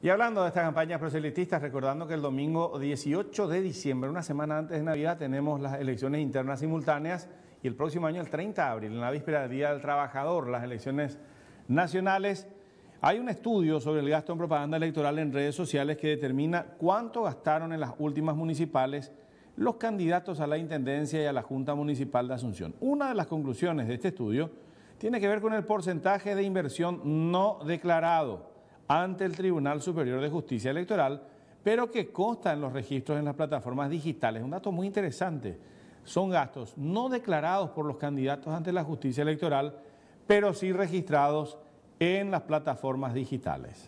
Y hablando de estas campañas proselitistas, recordando que el domingo 18 de diciembre, una semana antes de Navidad, tenemos las elecciones internas simultáneas y el próximo año, el 30 de abril, en la víspera del Día del Trabajador, las elecciones nacionales. Hay un estudio sobre el gasto en propaganda electoral en redes sociales que determina cuánto gastaron en las últimas municipales los candidatos a la Intendencia y a la Junta Municipal de Asunción. Una de las conclusiones de este estudio tiene que ver con el porcentaje de inversión no declarado ante el Tribunal Superior de Justicia Electoral, pero que consta en los registros en las plataformas digitales. Un dato muy interesante. Son gastos no declarados por los candidatos ante la justicia electoral, pero sí registrados en las plataformas digitales.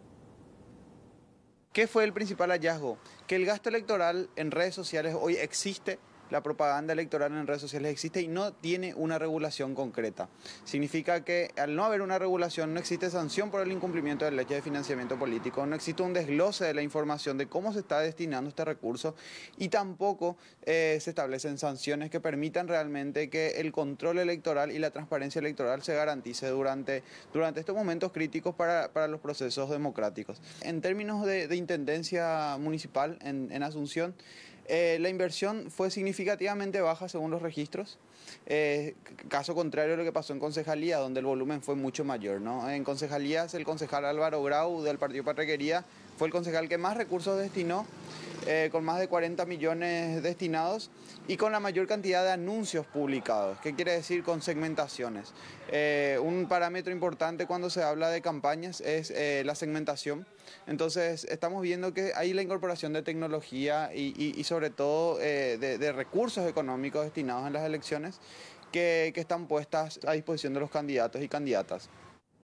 ¿Qué fue el principal hallazgo? Que el gasto electoral en redes sociales hoy existe, la propaganda electoral en redes sociales existe y no tiene una regulación concreta. Significa que al no haber una regulación no existe sanción por el incumplimiento de la ley de financiamiento político, no existe un desglose de la información de cómo se está destinando este recurso y tampoco se establecen sanciones que permitan realmente que el control electoral y la transparencia electoral se garantice durante estos momentos críticos para los procesos democráticos. En términos de intendencia municipal en Asunción, la inversión fue significativamente baja según los registros, caso contrario a lo que pasó en Concejalía, donde el volumen fue mucho mayor, ¿no? En Concejalías, el concejal Álvaro Grau del Partido Patrequería fue el concejal que más recursos destinó, con más de 40 millones destinados y con la mayor cantidad de anuncios publicados. ¿Qué quiere decir? Con segmentaciones. Un parámetro importante cuando se habla de campañas es la segmentación. Entonces estamos viendo que hay la incorporación de tecnología y sobre todo de recursos económicos destinados en las elecciones que están puestas a disposición de los candidatos y candidatas.